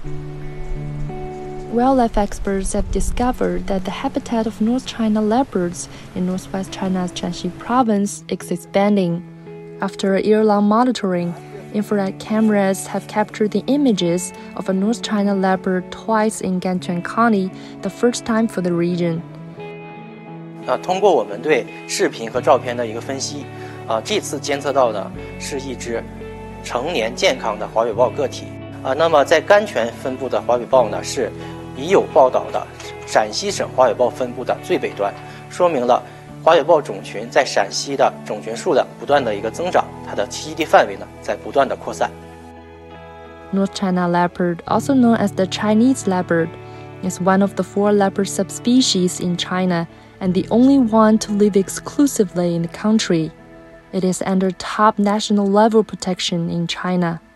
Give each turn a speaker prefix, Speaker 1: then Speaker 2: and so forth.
Speaker 1: Wildlife experts have discovered that the habitat of North China leopards in northwest China's Shaanxi province is expanding. After a year-long monitoring, infrared cameras have captured the images of a North China leopard twice in Ganquan County, the first time for the region.
Speaker 2: 通过我们对视频和照片的一个分析，这次监测到的是一只成年健康的华北豹个体。那么在甘泉分布的华北豹呢，是已有报道的陕西省华北豹分布的最北端，说明了华北豹种群在陕西的种群数量不断的一个增长，它的栖息地范围呢在不断的扩散。
Speaker 1: North China leopard, also known as the Chinese leopard, is one of the 4 leopard subspecies in China and the only one to live exclusively in the country. It is under top national level protection in China.